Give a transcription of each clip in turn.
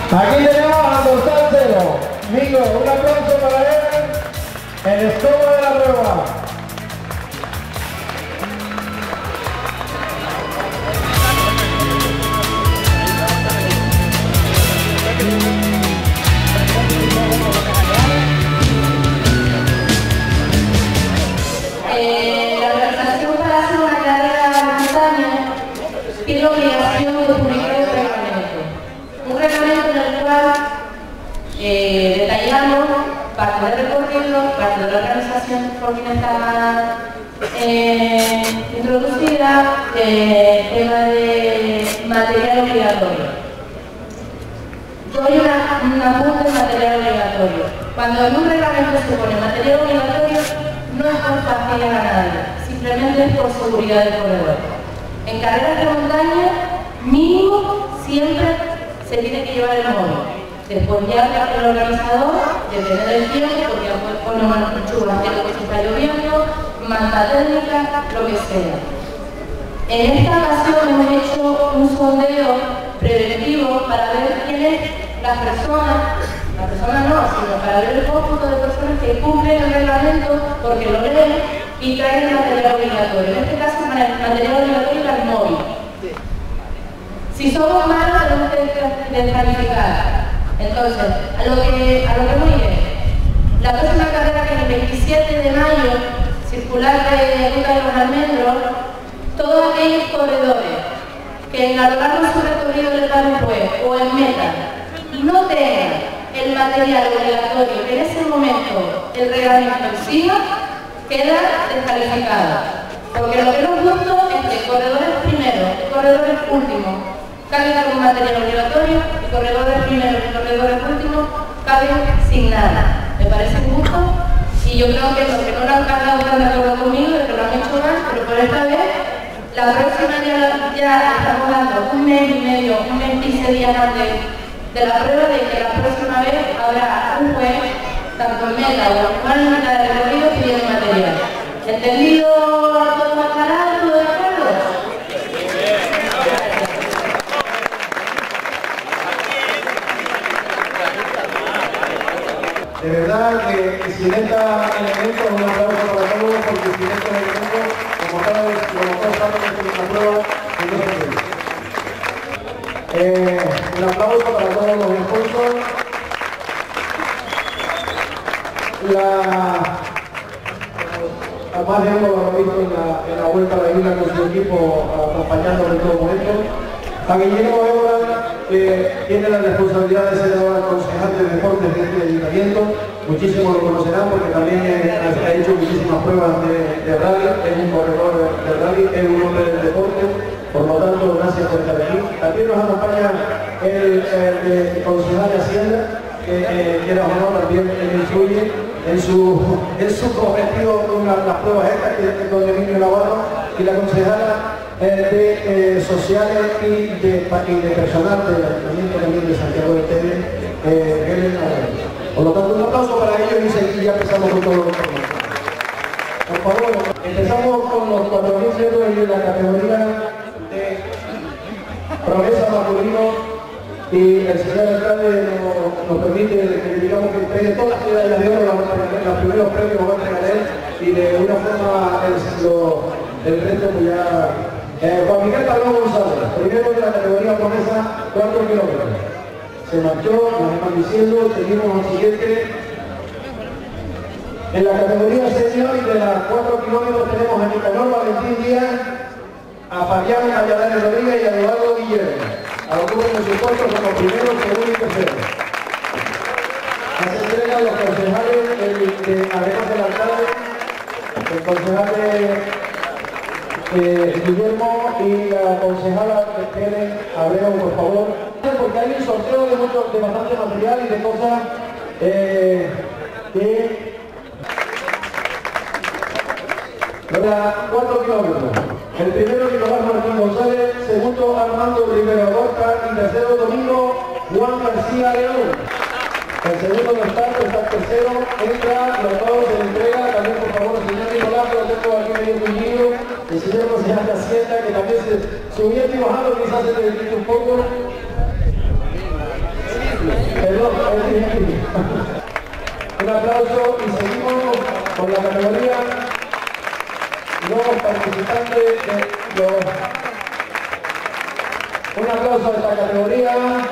Aquí tenemos a Gonzalo Cero. Nico, un aplauso para él, el estómago de la prueba. La organización para hacer una carrera de montaña tiene la obligación de publicar un reglamento en el cual detallamos parte del recorrido, parte de la organización por quien está introducida, tema de material obligatorio. Doy un apunte de material obligatorio. Cuando en un reglamento se pone material obligatorio, no es por fastidiar a nadie, simplemente es por seguridad del corredor. En carreras de montaña, mínimo siempre se tiene que llevar el móvil. Después ya el organizador, depende del tiempo, porque después pone una pechuga que se está lloviendo, manta técnica, lo que sea. En esta ocasión hemos hecho un sondeo preventivo para ver quiénes las personas no, sino para ver el cómputo de personas que cumplen el reglamento porque lo leen y traen el material obligatorio. En este caso, el material obligatorio es el móvil. Si somos malos, tenemos que descalificar. Entonces, a lo que muy bien. La próxima carrera, que es el 27 de mayo, circular de Ruta de los Almendros, todos aquellos corredores que a lo largo de su recorrido del Parupue o en meta no tengan el material obligatorio que en ese momento el reglamento exija, queda descalificado. Porque lo que nos gusta es que corredores primeros y corredores últimos carguen con material obligatorio y corredores primeros y corredores últimos carguen sin nada. Me parece justo y yo creo que los que no lo han cargado están de acuerdo conmigo, que lo han hecho mal, pero por esta vez, la próxima ya estamos dando un mes y medio, un mes y 15 días antes de la prueba, de que la próxima vez habrá un juez, tanto en meta o en una mitad de recorrido, que tiene material. ¿Entendido todo aclarado, todo de acuerdo? De verdad que sin este elemento, un aplauso para todos, porque sin este elemento, como todos estamos en la prueba, no se puede. Un aplauso para todos los sponsors. Además de ambos lo visto en la vuelta a la isla con su equipo acompañándolo en todo momento. A Guillermo Évora, que tiene la responsabilidad de ser ahora concejal de deportes de este ayuntamiento. Muchísimos lo conocerán porque también ha hecho muchísimas pruebas de rally, es un corredor de rally, es un hombre del deporte. Por lo tanto, gracias por estar aquí. También nos acompaña el concejal de Hacienda, que era honor también influye en su objetivo con las pruebas estas, que es don Emilio Navarro, y la concejala de sociales y de personal del Ayuntamiento también de Santiago de Tele, Helen Navarro. Por lo tanto, un aplauso para ellos y ya empezamos con todo lo que tenemos. Por favor, empezamos con los 4.000 metros de la categoría de promesa masculino. Y el señor alcalde nos permite que digamos que entregue todas las medallas de oro, los primeros premios los va a entregar él, y de una forma el resto pues ya... Juan Miguel Calvón González, primero de la categoría promesa, 4 kilómetros. Se marchó, nos están diciendo, seguimos al siguiente. En la categoría senior de las 4 kilómetros tenemos a Nicanor Valentín Díaz, a Fabián Valladares Rodríguez y a Eduardo Guillermo. A los que en su puesto como primero, segundo y tercero. Se entregan los concejales, además del alcalde, el concejal Guillermo y la concejala Helen Abreu, por favor. Porque hay un sorteo de bastante material y de cosas que... 4 kilómetros. El primero que lo va Martín González, segundo Armando Rivera Borja y tercero Domingo Juan García León. El segundo no está tercero, entra, los dos se le entrega, también por favor el señor Nicolás, que lo tengo aquí medio unido, el señor concejal de Hacienda, que también se subiendo y bajando, quizás se le quita un poco. grande un aplauso a esta categoría.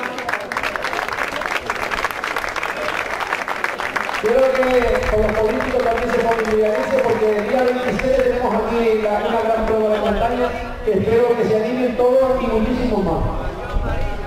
Quiero que con los políticos también se familiaricen porque el día 27 tenemos aquí una gran prueba de montaña que espero que se animen todos y muchísimos más.